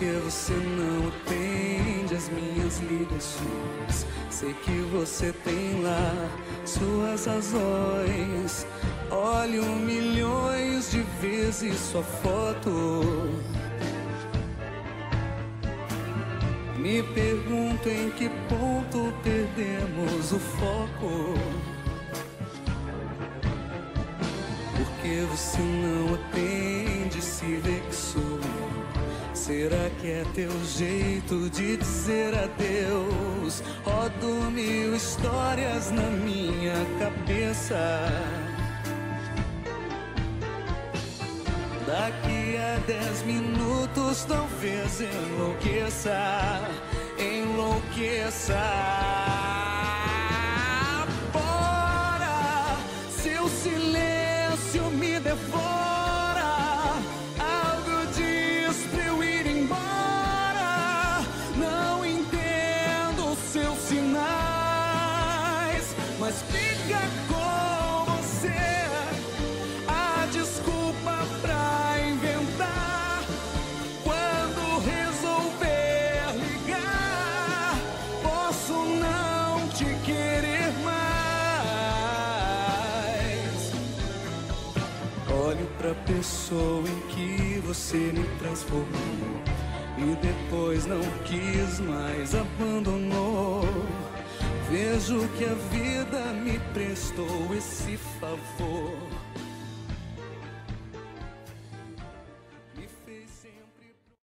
que você não atende as minhas ligações? Sei que você tem lá suas razões. Olho milhões de vezes sua foto. Me pergunto em que ponto perdemos o foco. Porque você não atende, se vê que sou eu. Será que é teu jeito de dizer adeus? Rodo mil histórias na minha cabeça. Daqui a 10 minutos talvez enlouqueça. Enlouqueça. Bora, seu silêncio me devora. Algo diz pra eu ir embora. Não entendo os seus sinais, mas fica com você. A desculpa pra inventar. Quando resolver ligar, posso não te querer mais. Olho pra pessoa em que você me transformou e depois não quis mais, abandonou. Vejo que a vida me prestou esse favor.